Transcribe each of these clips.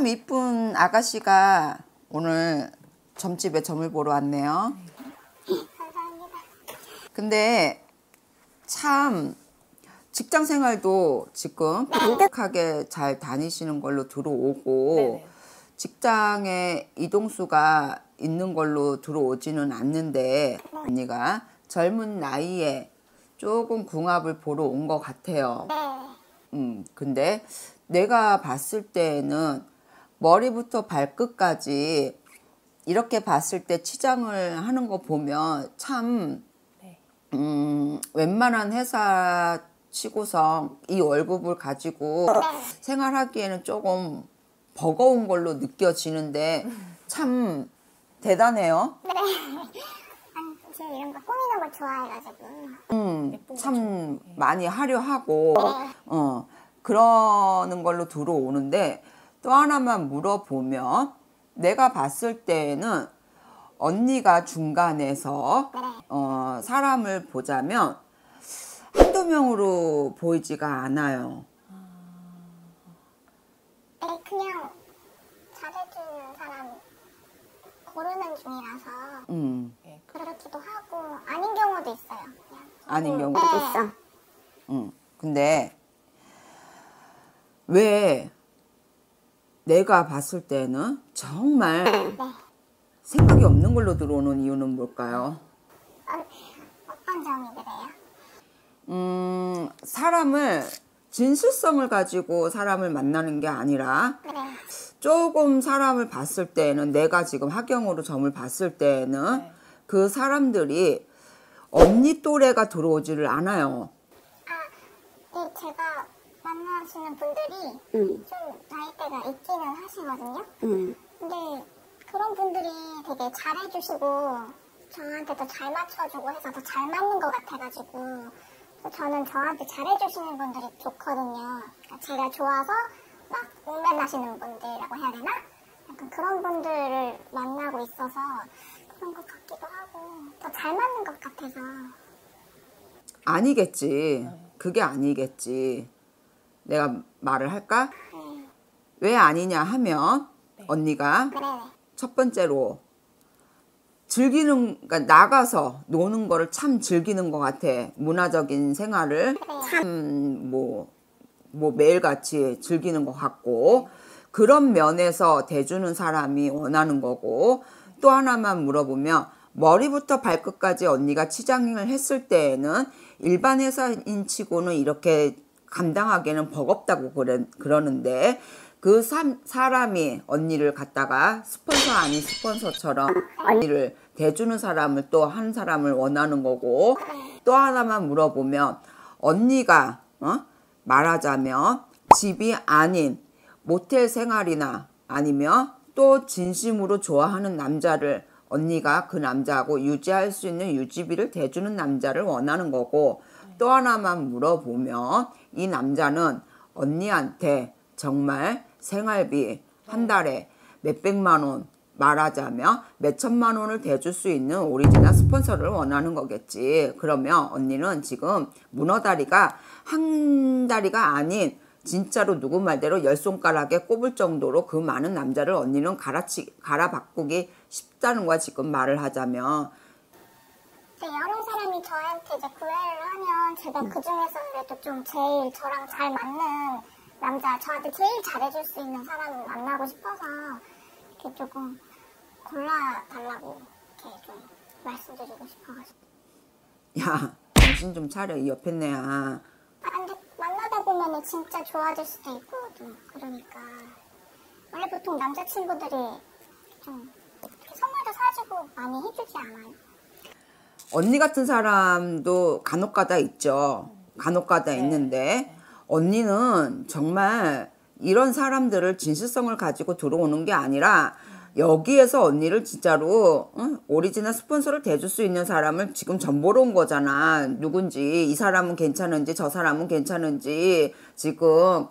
참 이쁜 아가씨가 오늘 점집에 점을 보러 왔네요. 감사합니다. 근데 참 직장 생활도 지금 묵묵하게 잘 다니시는 걸로 들어오고 네네. 직장에 이동수가 있는 걸로 들어오지는 않는데 언니가 젊은 나이에 조금 궁합을 보러 온 것 같아요. 근데 내가 봤을 때는 머리부터 발끝까지 이렇게 봤을 때 치장을 하는 거 보면 참 웬만한 회사 치고서 이 월급을 가지고 생활하기에는 조금 버거운 걸로 느껴지는데 참 대단해요. 네. 아니, 제가 이런 거 꾸미는 걸 좋아해가지고. 참 많이 하려 하고 그러는 걸로 들어오는데 또 하나만 물어보면 내가 봤을 때는 언니가 중간에서 사람을 보자면 한두 명으로 보이지가 않아요. 네, 그냥 잘해주는 사람 고르는 중이라서 그렇기도 하고 아닌 경우도 있어요. 그냥. 아닌 경우도 있어. 근데 왜 내가 봤을 때는 정말 생각이 없는 걸로 들어오는 이유는 뭘까요? 어떤 점이 그래요? 사람을 진실성을 가지고 사람을 만나는 게 아니라 조금 사람을 봤을 때는 내가 지금 학경으로 점을 봤을 때는 그 사람들이 언니 또래가 들어오지를 않아요. 네, 제가 만나시는 분들이 좀 나이대가 있기는 하시거든요. 근데 그런 분들이 되게 잘해주시고 저한테도 잘 맞춰주고 해서 더 잘 맞는 것 같아가지고 저는 저한테 잘해주시는 분들이 좋거든요. 그러니까 제가 좋아서 막 응변하시는 분들이라고 해야 되나? 약간 그런 분들을 만나고 있어서 그런 것 같기도 하고 더 잘 맞는 것 같아서. 아니겠지. 그게 아니겠지. 내가 말을 할까? 왜 아니냐 하면 언니가 첫 번째로 그러니까 나가서 노는 거를 참 즐기는 것 같아. 문화적인 생활을 참 매일같이 즐기는 것 같고 그런 면에서 대주는 사람이 원하는 거고 또 하나만 물어보면 머리부터 발끝까지 언니가 치장을 했을 때에는 일반 회사인 치고는 이렇게 감당하기에는 버겁다고 그러는데 그 사람이 언니를 갖다가 스폰서 아닌 스폰서처럼 언니를 대주는 사람을 또 한 사람을 원하는 거고 또 하나만 물어보면 언니가 말하자면 집이 아닌 모텔 생활이나 아니면 또 진심으로 좋아하는 남자를 언니가 그 남자하고 유지할 수 있는 유지비를 대주는 남자를 원하는 거고 또 하나만 물어보면 이 남자는 언니한테 정말 생활비 한 달에 몇백만 원 말하자면 몇천만 원을 대줄 수 있는 오리지널 스폰서를 원하는 거겠지. 그러면 언니는 지금 문어다리가 한 다리가 아닌 진짜로 누구 말대로 열 손가락에 꼽을 정도로 그 많은 남자를 언니는 갈아 바꾸기 쉽다는 거야. 지금 말을 하자면. 여러 사람이 저한테 이제 구애를 하면 제가 그 중에서 그래도 좀 제일 저랑 잘 맞는 남자, 저한테 제일 잘해줄 수 있는 사람을 만나고 싶어서 이렇게 조금 골라달라고 이렇게 좀 말씀드리고 싶어가지고. 야, 정신 좀 차려, 이 옆에 내야. 근데 만나다 보면 진짜 좋아질 수도 있고 좀 그러니까 원래 보통 남자친구들이 좀 선물도 사주고 많이 해주지 않아요? 언니 같은 사람도 간혹가다 있죠. 간혹가다 있는데 언니는 정말 이런 사람들을 진실성을 가지고 들어오는 게 아니라 여기에서 언니를 진짜로 오리지널 스폰서를 대줄 수 있는 사람을 지금 전보러 온 거잖아. 누군지 이 사람은 괜찮은지 저 사람은 괜찮은지 지금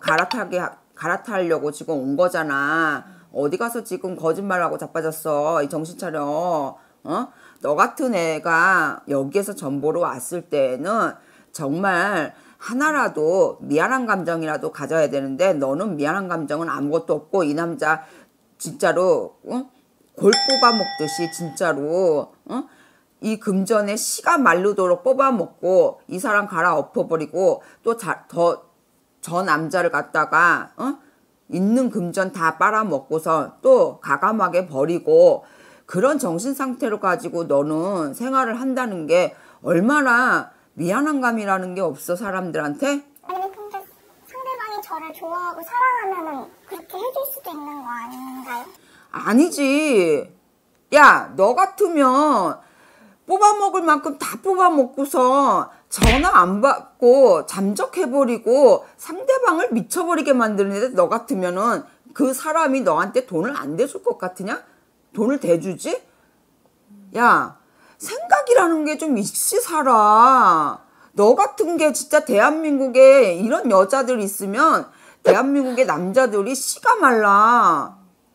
갈아타려고 지금 온 거잖아. 어디 가서 지금 거짓말하고 자빠졌어. 이 정신 차려. 너 같은 애가 여기에서 전보러 왔을 때는 정말 하나라도 미안한 감정이라도 가져야 되는데 너는 미안한 감정은 아무것도 없고 이 남자 진짜로 골 뽑아 먹듯이 진짜로 이 금전에 씨가 마르도록 뽑아 먹고 이 사람 갈아엎어버리고 또 저 남자를 갖다가 있는 금전 다 빨아먹고서 또 가감하게 버리고 그런 정신 상태로 가지고 너는 생활을 한다는 게 얼마나 미안한 감이라는 게 없어 사람들한테? 아니 근데 상대방이 저를 좋아하고 사랑하면은 그렇게 해줄 수도 있는 거 아닌가요? 아니지. 야, 너 같으면 뽑아먹을 만큼 다 뽑아먹고서 전화 안 받고 잠적해버리고 상대방을 미쳐버리게 만드는데 너 같으면은 그 사람이 너한테 돈을 안 대줄 것 같으냐? 돈을 대주지? 야, 생각이라는 게 좀 있지 살아. 너 같은 게 진짜 대한민국에 이런 여자들 있으면 대한민국의 남자들이 씨가 말라.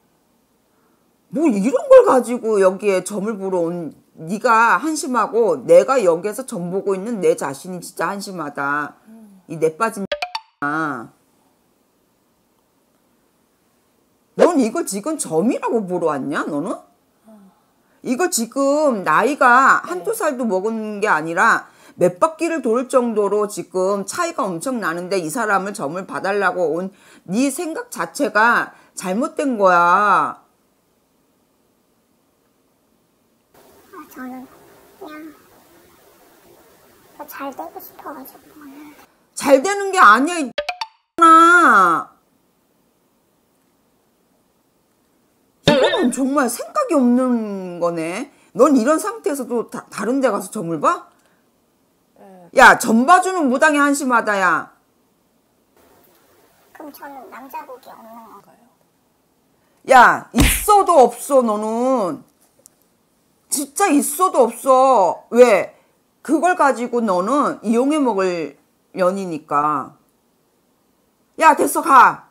뭐 이런 걸 가지고 여기에 점을 보러 온 네가 한심하고 내가 여기에서 점 보고 있는 내 자신이 진짜 한심하다. 이 내 빠진 넌 이걸 지금 점이라고 보러 왔냐 너는? 이거 지금 나이가 한두 살도 먹은 게 아니라 몇 바퀴를 돌 정도로 지금 차이가 엄청 나는데 이 사람을 점을 봐달라고 온 네 생각 자체가 잘못된 거야. 저는 그냥 더 잘 되고 싶어가지고. 잘 되는 게 아니야 이 나. 이거는 정말 생각이 없는 거네. 넌 이런 상태에서도 다른 데 가서 점을 봐? 야, 점 봐주는 무당이 한심하다 야. 그럼 저는 남자복이 없는 건가요? 야, 있어도 없어 너는. 진짜 있어도 없어. 왜? 그걸 가지고 너는 이용해 먹을 년이니까. 야, 됐어 가.